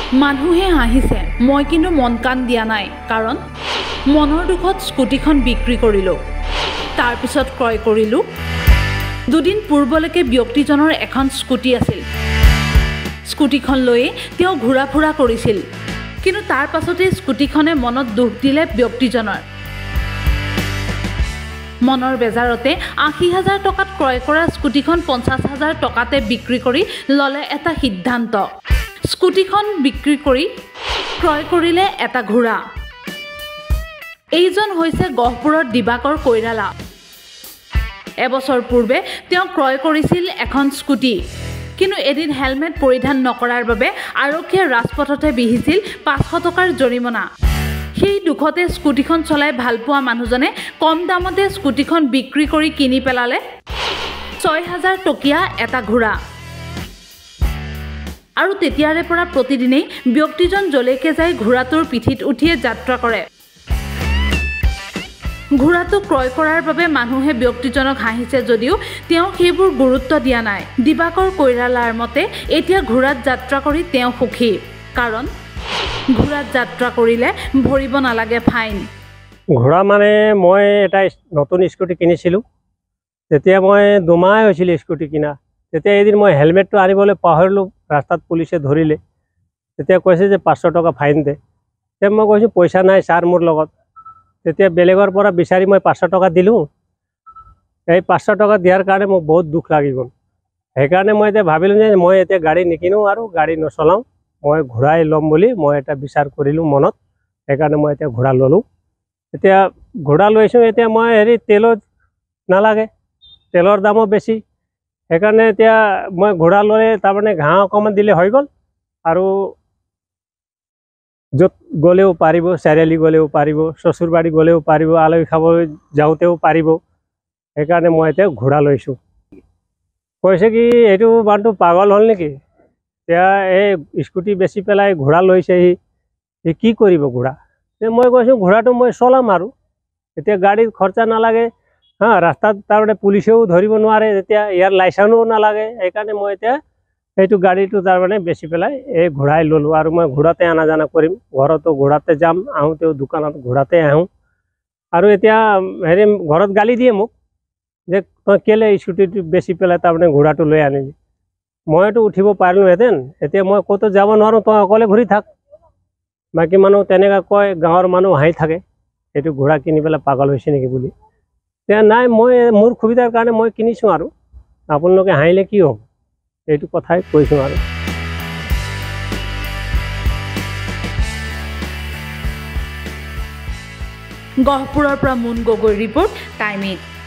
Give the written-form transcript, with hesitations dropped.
মানুহে হাঁহিছে মই কিন্তু মন কাণ দিয়া নাই কাৰণ মনৰ দুখত স্কুটিখন বিক্ৰী কৰিলোঁ তাৰ পিছত ক্ৰয় কৰিলোঁ দুদিন পূৰ্বলৈকে ব্যক্তিজনৰ এখন স্কুটি আছিল স্কুটিখন লৈ তেওঁ ঘূৰা ফুৰা কৰিছিল কিন্তু তাৰ পাছতে স্কুটিখনে মনত দুখ দিলে ব্যক্তিজনৰ মনৰ বেজাৰতে ৮০,০০০ টকাত ক্ৰয় কৰা স্কুটিখন ৫০,০০০ টকাতে বিক্ৰী কৰি ললে এটা সিদ্ধান্ত স্কুটিখন বিক্ৰী কৰি ক্ৰয় কৰিলে এটা ঘোঁৰা এইজন হৈছে গহপুৰৰ দিবাকৰ কৈৰালা এবছৰ পূৰ্বে তেওঁ ক্ৰয় কৰিছিল এখন স্কুটি কিন্তু এদিন হেলমেট পৰিধান নকৰাৰ বাবে আৰক্ষীয়ে ৰাজপথতে বিহিছিল ৫০০ টকাৰ জৰিমনা সেই দুখতে স্কুটিখন চলাই ভাল পোৱা মানুহজনে কম দামতে স্কুটিখন বিক্ৰী কৰি কিনি পেলালে ৬,০০০ টকীয়া এটা ঘোঁৰা আৰু তেতিয়াৰে পৰা প্ৰতিদিনেই ব্যক্তিজন জলেকে যায় ঘোঁৰাটোৰ পিঠিত উঠিয়ে যাত্ৰা কৰে ঘোঁৰাটো ক্ৰয় কৰাৰ বাবে মানুহে ব্যক্তিজনক হাঁহিছে যদিও তেওঁ সেইবোৰ গুৰুত্ব দিয়া নাই দিবাকৰ কৈৰালাৰ মতে এতিয়া ঘোঁৰাত যাত্ৰা কৰি তেওঁ সুখী কাৰণ ঘোঁৰাত যাত্ৰা কৰিলে ভৰিব নালাগে ফাইন ঘোঁৰা মানে মই এটা নতুন স্কুটি কিনিছিলোঁ তেতিয়া মই দুমাহ হৈছিল স্কুটি কিনা তেতিয়া এদিন মই হেলমেটটো আনিবলৈ পাহৰিলোঁ ৰাস্তাত পুলিচে ধৰিলে তেতিয়া কৈছে যে ৫০০ টকা ফাইন দে তেতিয়া মই কৈছোঁ পইচা নাই ছাৰ মোৰ লগত তেতিয়া বেলেগৰ পৰা বিচাৰি মই ৫০০ টকা দিলোঁ এই ৫০০ টকা দিয়াৰ কাৰণে মোক বহুত দুখ লাগি গ'ল সেইকাৰণে মই এতিয়া ভাবিলোঁ যে মই এতিয়া গাড়ী নিকিনো আৰু গাড়ী নচলাওঁ মই ঘূৰাই ল'ম বুলি মই এটা বিচাৰ কৰিলোঁ মনত সেইকাৰণে মই এতিয়া ঘোঁৰা ল'লোঁ এতিয়া ঘোঁৰা লৈছোঁ এতিয়া মই তেলত নালাগে তেলৰ দামো বেছি সেইকাৰণে এতিয়া মই ঘোঁৰা ল'লে তাৰমানে ঘাঁহ অকণমান দিলে হৈ গ'ল আৰু য'ত গ'লেও পাৰিব চাৰিআলি গ'লেও পাৰিব শ্বশুৰবাৰী গ'লেও পাৰিব আলহী খাব যাওঁতেও পাৰিব সেইকাৰণে মই এতিয়া ঘোঁৰা লৈছোঁ কৈছে কি এইটো মানুহটো পাগল হ'ল নেকি এতিয়া এই স্কুটি বেচি পেলাই ঘোঁৰা লৈছে সি কি কৰিব ঘোঁৰা মই কৈছোঁ ঘোঁৰাটো মই চলাম আৰু এতিয়া গাড়ীত খৰচা নালাগে ৰাস্তাত তাৰমানে পুলিচেও ধৰিব নোৱাৰে যেতিয়া ইয়াৰ লাইচেন্সো নালাগে সেইকাৰণে মই এতিয়া এইটো গাড়ীটো তাৰমানে বেচি পেলাই এই ঘোঁৰাই ল'লোঁ আৰু মই ঘোঁৰাতে অনা জানা কৰিম ঘৰতো ঘোঁৰাতে যাম আহোঁতেও দোকানত ঘোঁৰাতে আহোঁ আৰু এতিয়া ঘৰত গালি দিয়ে মোক যে তই কেলে স্কুটিটো বেচি পেলাই তাৰমানে ঘোঁৰাটো লৈ আনিলি মইতো উঠিব পাৰিলোঁহেঁতেন এতিয়া মই ক'তো যাব নোৱাৰোঁ তই অকলে ঘূৰি থাক বাকী মানুহ তেনেকৈ কয় গাঁৱৰ মানুহ হাঁহি থাকে এইটো ঘোঁৰা কিনি পেলাই পাগল হৈছে নেকি বুলি এতিয়া নাই মই মোৰ সুবিধাৰ কাৰণে মই কিনিছোঁ আৰু আপোনালোকে হাঁহিলে কি হ'ব এইটো কথাই কৈছোঁ আৰু গহপুৰৰ পৰা মুন গগৈ ৰিপৰ্ট টাইম 8